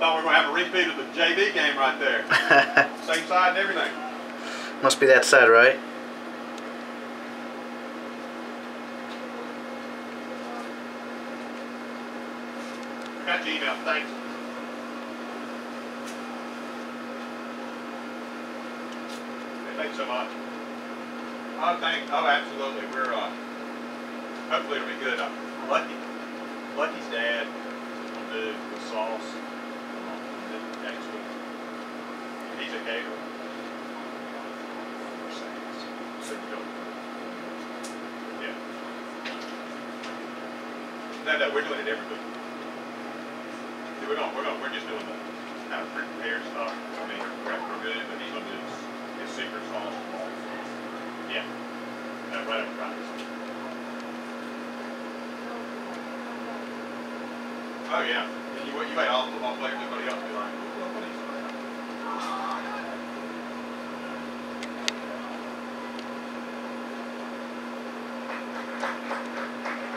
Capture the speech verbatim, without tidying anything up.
y'all, we're going to have a repeat of the J V game right there. Same side and everything. Must be that side, right? Got your email, thanks. Hey, thanks so much. Oh, thanks. Oh, absolutely. We're, uh, hopefully it'll be good. Uh, Lucky, Lucky's dad will do the sauce um, next week. He's a caterer. So you go. Yeah. No, no, we're doing it every week. We're going, we're going, we're just doing the kind of prepared stuff. I mean, we're, we're good, but he's going to do his, his secret sauce. Yeah. That's right up front. Oh yeah. And you, you made all the football players, everybody else be like, well, what is it?